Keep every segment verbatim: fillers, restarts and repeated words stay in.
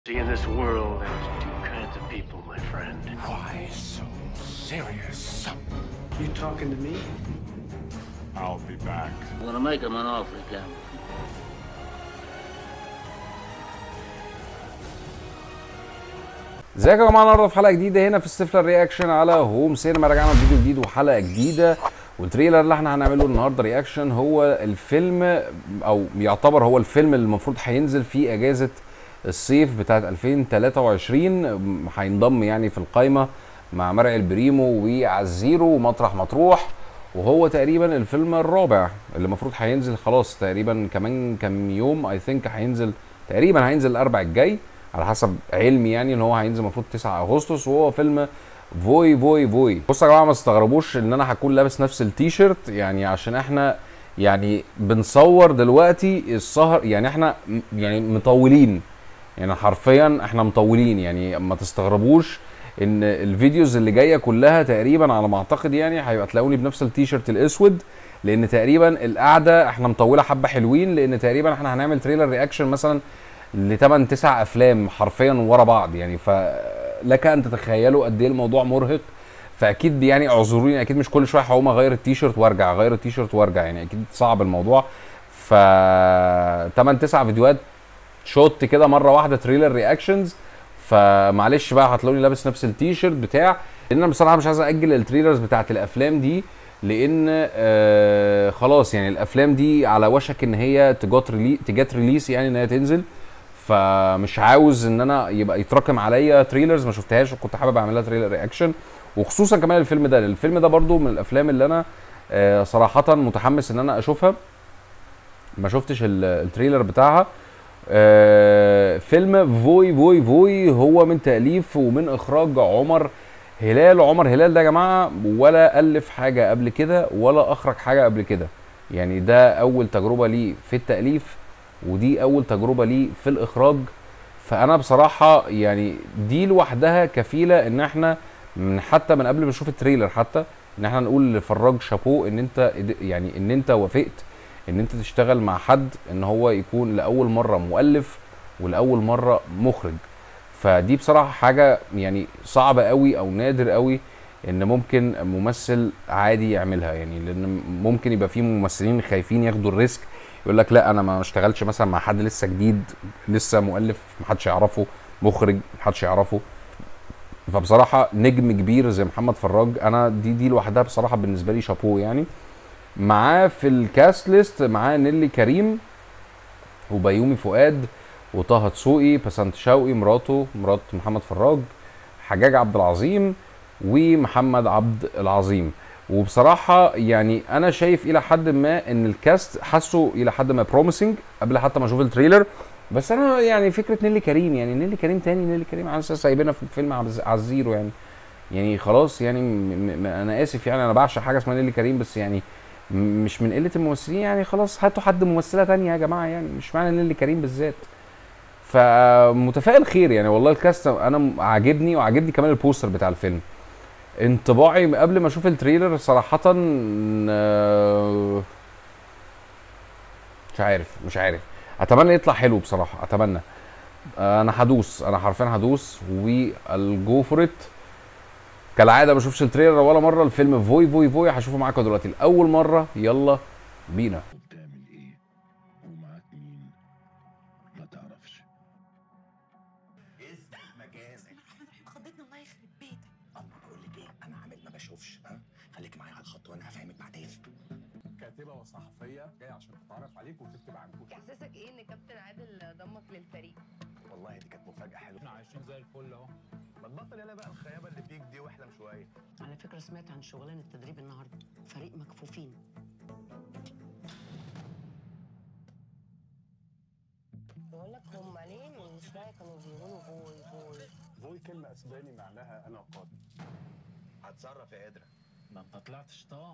See, in this world, there's two kinds of people, my friend. Why so serious? You talking to me? I'll be back. I'm gonna make him an offer again. ازيكم يا جماعه؟ النهارده في حلقه جديده هنا في ستيفلر رياكشن على هوم سينما. رجعنا بفيديو جديد وحلقه جديده، والتريلر اللي احنا هنعمله النهارده رياكشن هو الفيلم، او يعتبر هو الفيلم اللي المفروض هينزل في اجازه الصيف بتاعه ألفين وتلاتة وعشرين. هينضم يعني في القايمه مع مرعي البريمو وعزيرو ومطرح مطروح، وهو تقريبا الفيلم الرابع اللي المفروض هينزل خلاص تقريبا كمان كام يوم. اي ثينك هينزل تقريبا هينزل الاربع الجاي على حسب علمي، يعني ان هو هينزل المفروض تسعة أغسطس، وهو فيلم فوي فوي فوي. بصوا يا جماعه، ما تستغربوش ان انا هكون لابس نفس التيشيرت، يعني عشان احنا يعني بنصور دلوقتي السهر، يعني احنا يعني مطولين، يعني حرفيا احنا مطولين. يعني ما تستغربوش ان الفيديوز اللي جايه كلها تقريبا على ما اعتقد يعني هيبقى تلاقوني بنفس التيشيرت الاسود، لان تقريبا القعده احنا مطوله حبه حلوين، لان تقريبا احنا هنعمل تريلر رياكشن مثلا لتمن تسع افلام حرفيا ورا بعض، يعني فلك ان تتخيلوا قد ايه الموضوع مرهق. فاكيد يعني اعذروني، اكيد مش كل شويه هقوم اغير التيشيرت وارجع اغير التيشيرت وارجع، يعني اكيد صعب الموضوع. ف تمن تسع فيديوهات شوت كده مره واحده تريلر رياكشنز، فمعلش بقى هتلاقوني لابس نفس التيشيرت بتاع، لان انا بصراحه مش عايز اجل التريلرز بتاعت الافلام دي، لان آه خلاص يعني الافلام دي على وشك ان هي تجات ريلي تجات ريليس، يعني ان هي تنزل. فمش عاوز ان انا يبقى يتراكم عليا تريلرز ما شفتهاش وكنت حابب اعمل لها تريلر رياكشن، وخصوصا كمان الفيلم ده. الفيلم ده برضو من الافلام اللي انا آه صراحه متحمس ان انا اشوفها، ما شفتش التريلر بتاعها. آه فيلم فوي فوي فوي هو من تأليف ومن اخراج عمر هلال. عمر هلال ده يا جماعه ولا الف حاجه قبل كده ولا اخرج حاجه قبل كده، يعني ده اول تجربه ليه في التأليف، ودي اول تجربه ليه في الاخراج. فانا بصراحه يعني دي لوحدها كفيله ان احنا من حتى من قبل ما نشوف التريلر حتى ان احنا نقول لفراج شابو ان انت يعني ان انت وافقت ان انت تشتغل مع حد ان هو يكون لاول مره مؤلف ولاول مره مخرج. فدي بصراحه حاجه يعني صعبه قوي او نادر قوي ان ممكن ممثل عادي يعملها، يعني لان ممكن يبقى في ممثلين خايفين ياخدوا الريسك، يقول لك لا انا ما اشتغلش مثلا مع حد لسه جديد، لسه مؤلف محدش يعرفه، مخرج محدش يعرفه. فبصراحه نجم كبير زي محمد فراج، انا دي دي لوحدها بصراحه بالنسبه لي شابوه. يعني معاه في الكاست ليست معاه نيلي كريم وبيومي فؤاد وطه دسوقي، بسنت شوقي مراته مرات محمد فراج، حجاج عبد العظيم ومحمد عبد العظيم. وبصراحه يعني انا شايف الى حد ما ان الكاست حاسه الى حد ما بروميسنج قبل حتى ما اشوف التريلر. بس انا يعني فكره نيلي كريم، يعني نيلي كريم تاني نيلي كريم على اساس سايبنا في فيلم عزيرو، يعني يعني خلاص يعني م م انا اسف، يعني انا بعشق حاجه اسمها نيلي كريم، بس يعني مش من قله الممثلين، يعني خلاص هاتوا حد ممثله تانية يا جماعه، يعني مش معنى نيلي كريم بالذات. فمتفائل خير يعني، والله الكاست انا عاجبني، وعاجبني كمان البوستر بتاع الفيلم. انطباعي قبل ما اشوف التريلر صراحة مش عارف مش عارف اتمنى يطلع حلو بصراحة، اتمنى. انا هدوس، انا حرفيا هدوس والجو فور ات. كالعادة ما اشوفش التريلر ولا مرة. الفيلم فوي فوي فوي هشوفه معاكم دلوقتي لأول مرة، يلا بينا. بتعمل ايه ومعاك مين ما تعرفش. افتح مجازك. الرحمن الرحيم خضتنا الله يخرب بيتك. الله، بقول لك ايه، انا عامل ما بشوفش. ها، خليك معايا على الخط وانا هفهمك بعدين. كاتبه وصحفيه جايه عشان تتعرف عليك وتكتب عنكوش. احساسك ايه ان كابتن عادل ضمك للفريق؟ والله دي كانت مفاجاه حلوه. احنا عايشين زي الفل اهو. ما تبطل يلا بقى الخيابه اللي فيك دي واحلم شويه. على فكرة سمعت عن شغلانة التدريب النهاردة، فريق مكفوفين. بقول لك هم ليه من شويه كانوا بيقولوا فوي فوي؟ فوي كلمه اسباني معناها انا قادر. هتصرف يا قدره. ما انت طلعت شيطان.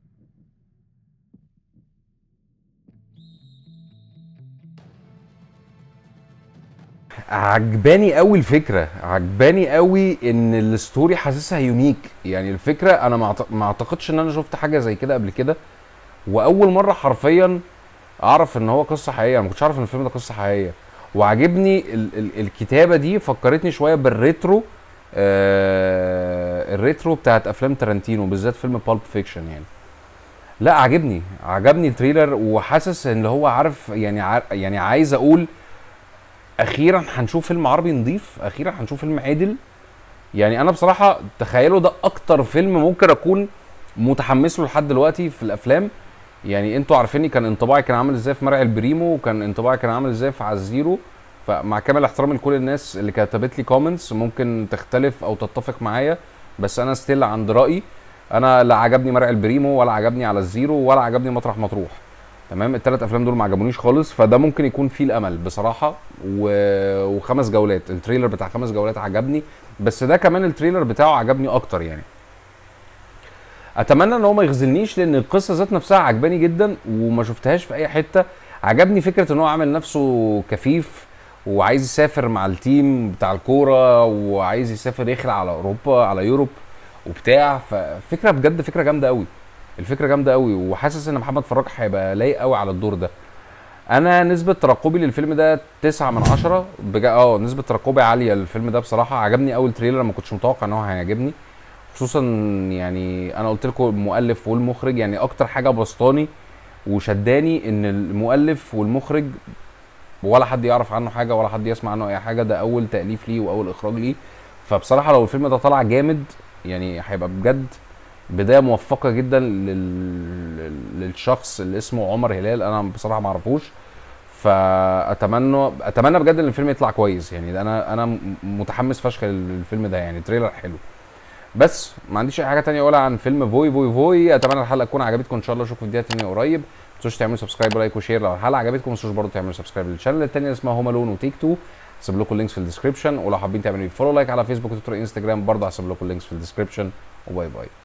عجباني قوي الفكره، عجباني قوي ان الستوري حاسسها يونيك. يعني الفكره انا ما اعتقدش ان انا شفت حاجه زي كده قبل كده، واول مره حرفيا اعرف ان هو قصه حقيقيه. انا ما كنتش اعرف ان الفيلم ده قصه حقيقيه. وعجبني ال ال الكتابه دي، فكرتني شويه بالريترو، آه الريترو بتاعت افلام تارانتينو بالذات فيلم بالب فيكشن يعني. لا عجبني عجبني التريلر، وحاسس ان هو عارف يعني عار يعني عايز اقول اخيرا هنشوف فيلم عربي نضيف، اخيرا هنشوف فيلم عادل. يعني انا بصراحه تخيلوا ده اكتر فيلم ممكن اكون متحمس له لحد دلوقتي في الافلام. يعني انتوا عارفيني كان انطباعي كان عامل ازاي في مرعي البريمو، وكان انطباعي كان عامل ازاي في عزيرو. فمع كامل احترامي لكل الناس اللي كتبت لي كومنتس ممكن تختلف او تتفق معايا، بس انا ستيل عند رايي. انا لا عجبني مرعي البريمو ولا عجبني على الزيرو ولا عجبني مطرح مطروح، تمام. الثلاث افلام دول ما عجبونيش خالص، فده ممكن يكون فيه الامل بصراحه. و... وخمس جولات التريلر بتاع خمس جولات عجبني، بس ده كمان التريلر بتاعه عجبني اكتر يعني. اتمنى ان هو ما يخذلنيش، لان القصه ذات نفسها عجباني جدا وما شفتهاش في اي حته. عجبني فكره ان هو عامل نفسه كفيف وعايز يسافر مع التيم بتاع الكوره، وعايز يسافر يخلع على اوروبا على يوروب وبتاع. ففكره بجد فكره جامده قوي، الفكره جامده قوي، وحاسس ان محمد فراج هيبقى لايق قوي على الدور ده. انا نسبه ترقبي للفيلم ده تسعة من عشرة بجد. اه نسبه ترقبي عاليه للفيلم ده بصراحه. عجبني اول تريلر، ما كنتش متوقع ان هو هيعجبني، خصوصا يعني انا قلت لكم المؤلف والمخرج. يعني اكتر حاجه بسطاني وشداني ان المؤلف والمخرج ولا حد يعرف عنه حاجه ولا حد يسمع عنه اي حاجه، ده اول تاليف ليه واول اخراج ليه. فبصراحه لو الفيلم ده طلع جامد يعني هيبقى بجد بدايه موفقه جدا لل... للشخص اللي اسمه عمر هلال. انا بصراحه ما اعرفوش، فاتمنى اتمنى بجد ان الفيلم يطلع كويس. يعني انا انا متحمس فشخ للفيلم ده، يعني تريلر حلو. بس ما عنديش اي حاجه تانية اقولها عن فيلم فوي فوي فوي. اتمنى الحلقه تكون عجبتكم، ان شاء الله اشوفكم في فيديوهات تانية قريب. ما تنسوش تعملوا سبسكرايب ولايك وشير لو الحلقه عجبتكم. ما تنسوش برضه تعملوا سبسكرايب للشانل التانية اللي اسمها هوم الون وتيك تو، هسيب لكم اللينكس في الديسكربشن. ولو حابين تعملوا فولو لايك على فيسبوك وتويتر وانستجرام برضه هسيب لكم اللينكس في الديسكربشن. وباي باي.